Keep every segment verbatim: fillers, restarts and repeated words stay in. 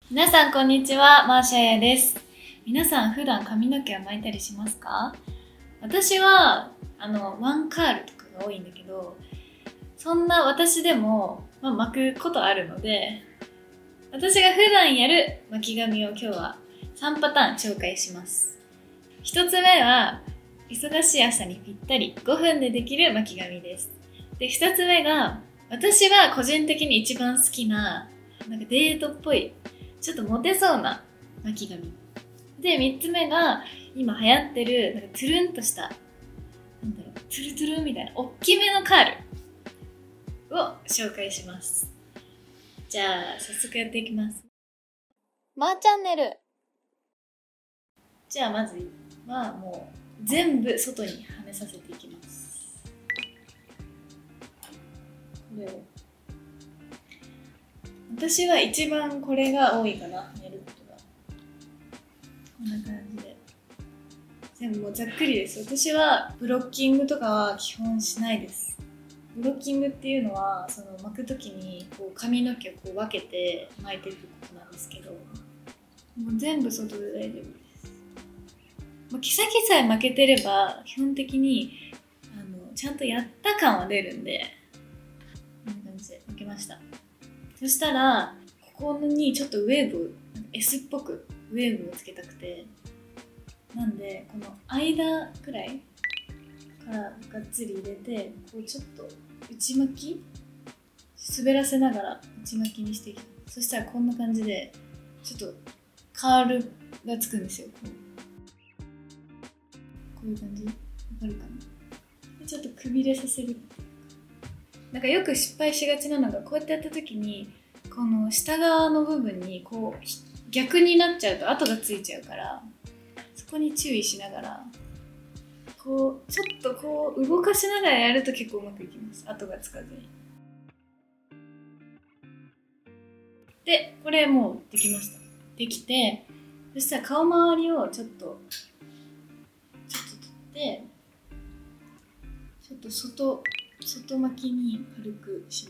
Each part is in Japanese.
皆さんこんにちは、マーシャヤです。皆さん普段髪の毛は巻いたりしますか？私はあのワンカールとかが多いんだけど、そんな私でも、まあ、巻くことあるので、私が普段やる巻き髪を今日はさんパターン紹介します。ひとつめは忙しい朝にぴったりごふんでできる巻き髪です。で、ふたつめが私は個人的に一番好きななんかデートっぽいちょっとモテそうな巻き髪で、みっつめが今流行ってるなんかトゥルンとしたなんだろうトゥルトゥルンみたいな大きめのカールを紹介します。じゃあ早速やっていきます。 まーチャンネル。 じゃあまずはもう全部外にはめさせていきます。これを私は一番これが多いかな、やることが。こんな感じで全部もうざっくりです。私はブロッキングとかは基本しないです。ブロッキングっていうのはその巻くときにこう髪の毛をこう分けて巻いていくことなんですけど、もう全部外で大丈夫です。まあ、毛先さえ巻けてれば基本的にあのちゃんとやった感は出るんで、こんな感じで巻けました。そしたらここにちょっとウェーブ S っぽくウェーブをつけたくて、なんでこの間くらいからがっつり入れて、こうちょっと内巻き滑らせながら内巻きにしていきます。そしたらこんな感じでちょっとカールがつくんですよ。こうこういう感じわかるかな。でちょっとくびれさせる。なんかよく失敗しがちなのが、こうやってやった時にこの下側の部分にこう逆になっちゃうと跡がついちゃうから、そこに注意しながらこうちょっとこう動かしながらやると結構うまくいきます。跡がつかずに。でこれもうできました。できて、そしたら顔周りをちょっとちょっと取ってちょっと外外巻きに軽くします。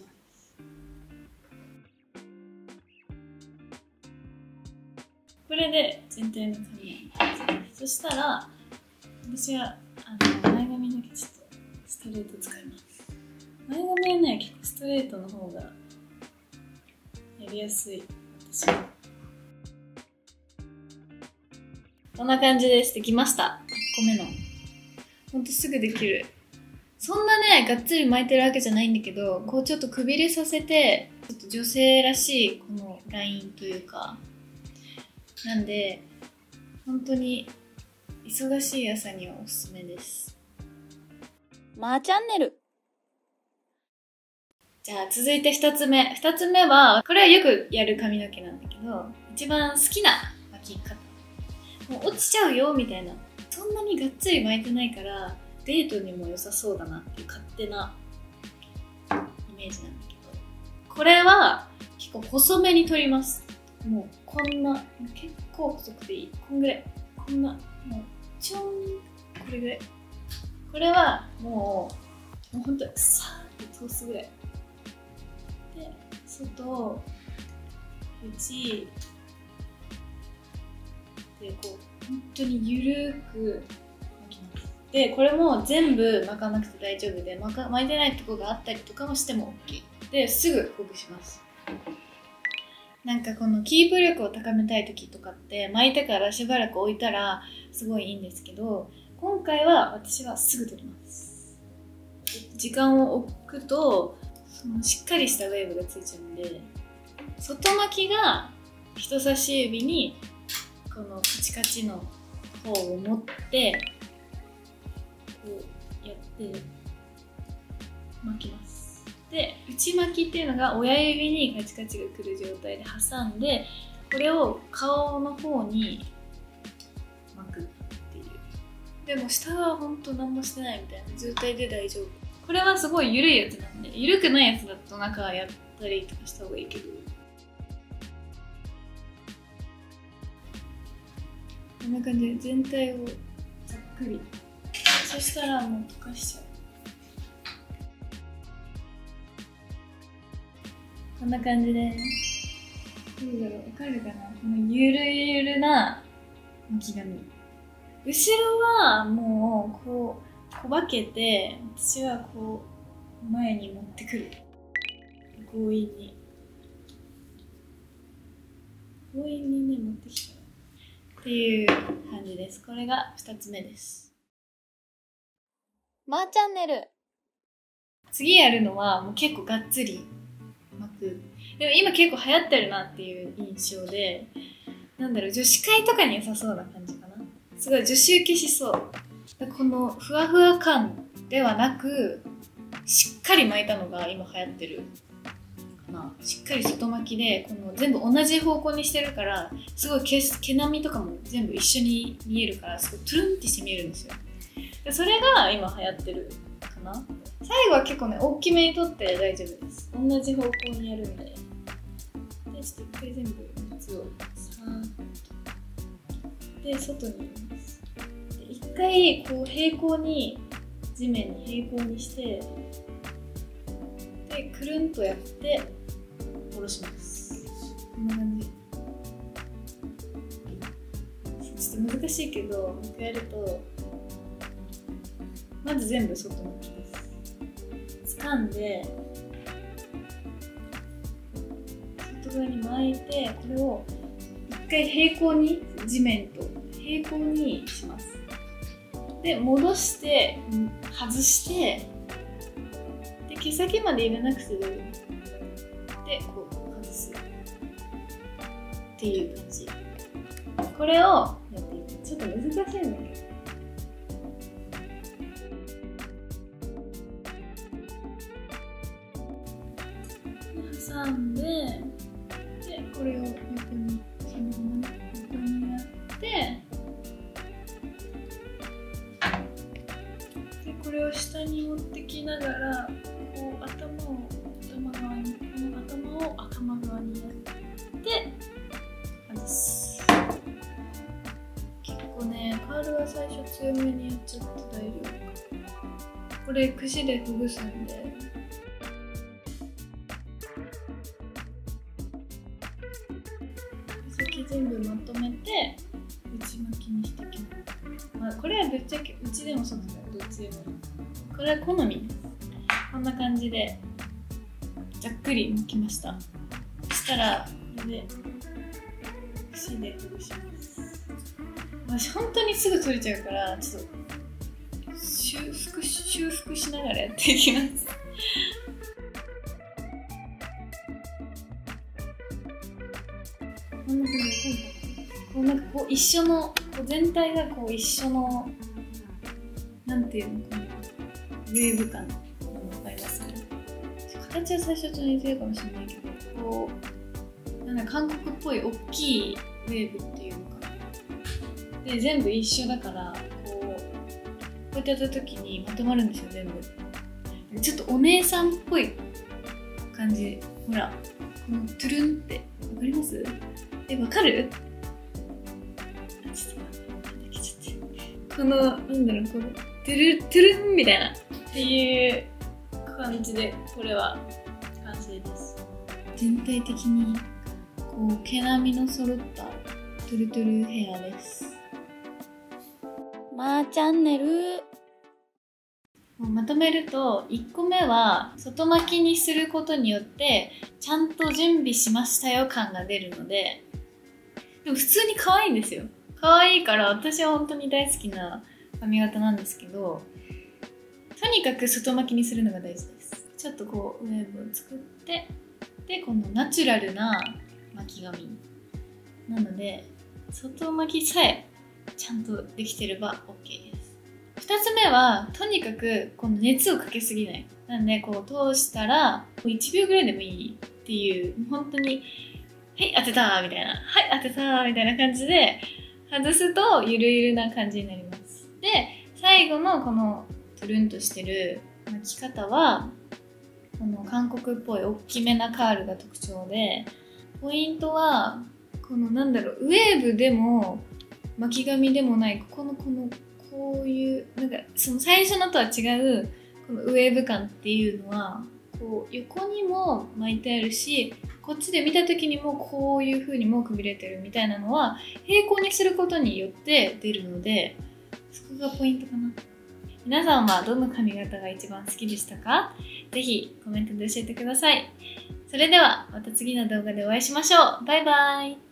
これで全体の髪を。そしたら私はあの前髪だけちょっとストレート使います。前髪はね、結構ストレートの方がやりやすい。私はこんな感じです。できました。いっこめのほんとすぐできる。そんなね、がっつり巻いてるわけじゃないんだけど、こうちょっとくびれさせて、ちょっと女性らしいこのラインというか、なんで本当に忙しい朝にはおすすめです。 まーチャンネル。 じゃあ続いてふたつめ。ふたつめは、これはよくやる髪の毛なんだけど、一番好きな巻き方。もう落ちちゃうよみたいな。そんなにがっつり巻いてないから、デートにも良さそうだなっていう勝手なイメージなんだけど、これは結構細めに取ります。もうこんな、結構細くていい。こんぐらい。こんな、もうちょん、これぐらい。これはもう、もうほんとさーって通すぐらい。で、外、内、で、こう、本当にゆるーく巻きます。で、これも全部巻かなくて大丈夫で、巻か巻いてないところがあったりとかもしても OK。で、すぐほぐします。なんかこのキープ力を高めたい時とかって巻いてからしばらく置いたらすごいいいんですけど、今回は私はすぐ取ります。時間を置くとそのしっかりしたウェーブがついちゃうんで、外巻きが人差し指にこのカチカチの方を持ってこうやって巻きます。で、内巻きっていうのが親指にカチカチがくる状態で挟んで、これを顔の方に巻くっていう。でも下はほんと何もしてないみたいな状態で大丈夫。これはすごい緩いやつなんで、緩くないやつだと中やったりとかした方がいいけど、こんな感じで全体をざっくり。そしたらもう溶かしちゃう。こんな感じです。 どうだろう、わかるかな、このゆるゆるな巻き髪。後ろはもうこうこばけて、私はこう前に持ってくる。強引に強引にね持ってきちゃうっていう感じです。これがふたつめです。 まーチャンネル。 次やるのはもう結構がっつり巻く。でも今結構流行ってるなっていう印象で、なんだろう、女子会とかに良さそうな感じかな。すごい女子受けしそう。このふわふわ感ではなく、しっかり巻いたのが今流行ってるかな。しっかり外巻きで、この全部同じ方向にしてるから、すごい毛、毛並みとかも全部一緒に見えるから、すごいトゥルンってして見えるんですよ。でそれが今流行ってるかな。最後は結構ね、大きめにとって大丈夫です。同じ方向にやるんで。で、ちょっと一回全部水をさーっと。で、外に入れます。で、一回こう平行に、地面に平行にして、で、くるんとやって、下ろします。こんな感じ。ちょっと難しいけど、もう一回やると、まず全部外向きです。掴んで、外側に巻いて、これを一回平行に、地面と平行にします。で、戻して、外して、で、毛先まで入れなくて大丈夫。で、こう外す。っていう感じ。これをやっていく。ちょっと難しいんだけど。挟んで、で、これを横に、そのまま横にやって、で、これを下に持ってきながら、こう頭を頭側に、この頭を頭側にやって、外す。結構ね、カールは最初強めにやっちゃって大丈夫か。これ、櫛でほぐすんで、全部まとめて内巻きにしていきます。まあ、これはぶっちゃけ内でも外でもどっちでもいい。これは好みです。こんな感じでざっくり巻きました。そしたらこれで櫛でほぐします。私本当にすぐ取れちゃうからちょっと修復修復しながらやっていきます。こんな感じでこうなんかこう一緒のこう全体がこう一緒のなんていうの、このウェーブ感、わかります？形は最初と似てるかもしれないけど、こうなんか韓国っぽい大きいウェーブっていうのかな。で全部一緒だからこうこうやってやった時にまとまるんですよ、全部。ちょっとお姉さんっぽい感じ。ほらこのトゥルンってわかります？え、わかる？あ、ちょっと待って、できちゃって。この、なんだろう、この、トゥル、トゥルンみたいな、っていう感じで、これは完成です。全体的に、こう、毛並みの揃ったトゥルトゥルヘアです。 まーチャンネル。 まとめると、いっこめは外巻きにすることによってちゃんと準備しましたよ感が出るので、でも普通に可愛いんですよ。可愛いから私は本当に大好きな髪型なんですけど、とにかく外巻きにするのが大事です。ちょっとこうウェーブを作って、でこのナチュラルな巻き髪なので、外巻きさえちゃんとできてれば OK です。ふたつめはとにかくこの熱をかけすぎない。なんでこう通したらいちびょうぐらいでもいいっていう、本当にはい当てたーみたいな、はい当てたーみたいな感じで外すとゆるゆるな感じになります。で最後のこのトゥルンとしてる巻き方はこの韓国っぽい大きめなカールが特徴で、ポイントはこのなんだろう、ウェーブでも巻き髪でもない、ここのこのこういうなんかその最初のとは違うこのウェーブ感っていうのはこう横にも巻いてあるし、こっちで見た時にもこういう風にもくびれてるみたいなのは平行にすることによって出るので、そこがポイントかな。皆さんはどの髪型が一番好きでしたか？ぜひコメントで教えてください。それではまた次の動画でお会いしましょう。バイバイ。